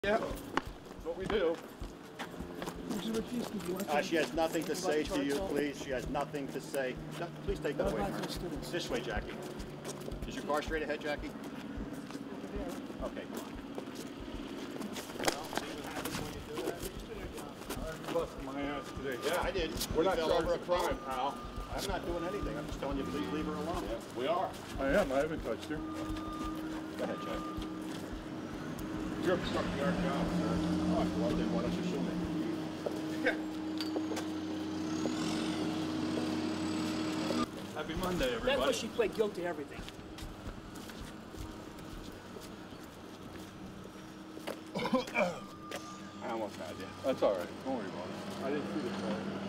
Yeah, that's what we do. She has nothing to say to you, please. She has nothing to say. No, please take that away from her. This way, Jackie. Is your car straight ahead, Jackie? Okay, come on. Well, see what happens when you do that? You busted my ass today. Yeah, I did. We're not charged with a crime, pal. I'm not doing anything. I'm just telling you, please leave her alone. Yeah, we are. I am. I haven't touched her. Go ahead, Jackie. You're obstructing our job, sir. All right, well, then why don't you show me? Happy Monday, everybody. That's why she pled guilty to everything. I almost had you. That's all right. Don't worry about it. I didn't see the car.